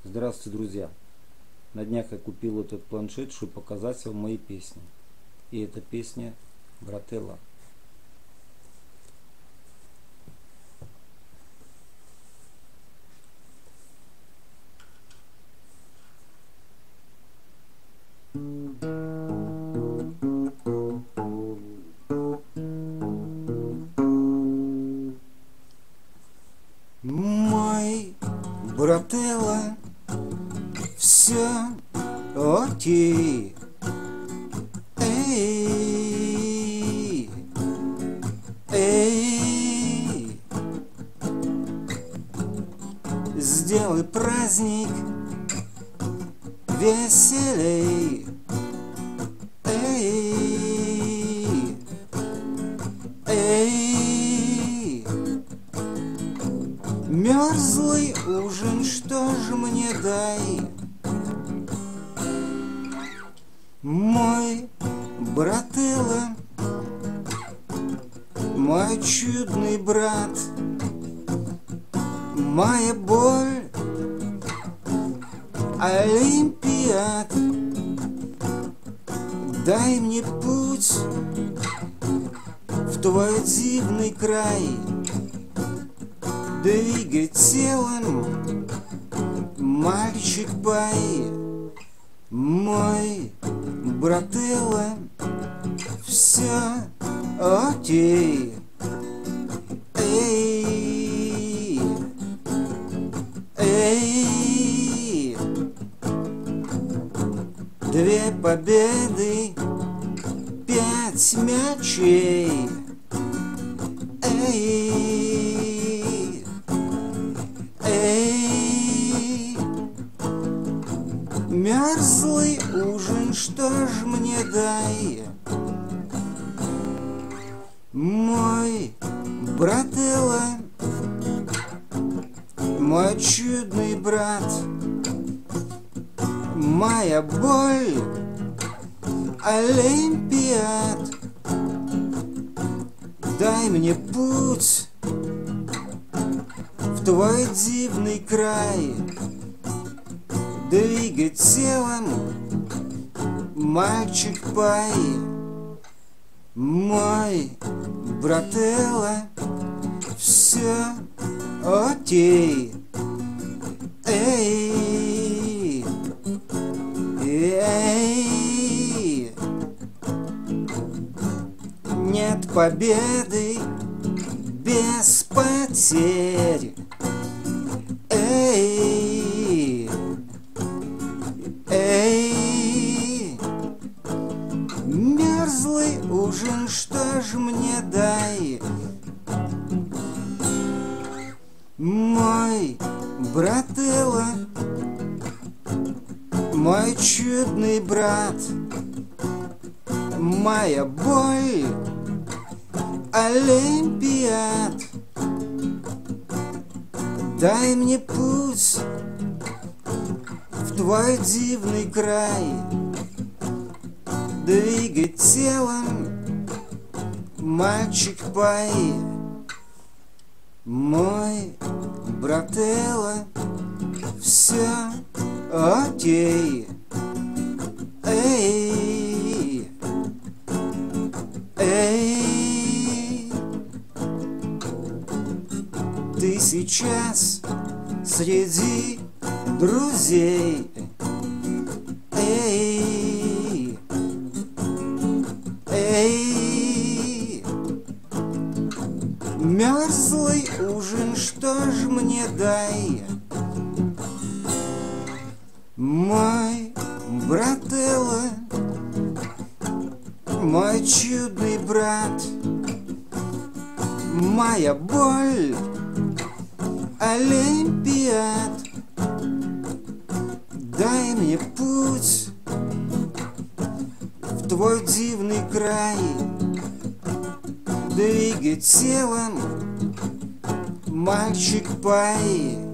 Здравствуйте, друзья! На днях я купил этот планшет, чтобы показать вам мои песни. И эта песня Брателло. Мой Брателло, все окей. Эй, эй, сделай праздник веселей. Эй, эй, мерзлый ужин, что ж мне дай? Мой Брателло, мой чудный брат, моя боль, олимпиад. Дай мне путь в твой дивный край, двигай телом, мальчик пай. Мой Брателло, все окей. Эй, эй, две победы, 5 мячей. Эй, эй, мерзлый ужин, что ж мне дай? Мой Брателло, мой чудный брат, моя боль, олимпиад. Дай мне путь в твой дивный край, двигай телом, мальчик пай. Мой Брателло, все окей. Эй, эй, нет победы без потерь. Эй, эй, мерзлый ужин, что ж мне дай? Мой Брателло, мой чудный брат, моя боль, олимпиад. Дай мне путь в твой дивный край, двигай телом, мальчик пай. Мой Брателло, все окей. Эй, эй, ты сейчас среди друзей. Эй, эй, мерзлый ужин, что ж мне дай? Мой Брателло, мой чудный брат, моя боль, олимпиад. Дай мне путь в твой дивный край, двигай телом, мальчик пай.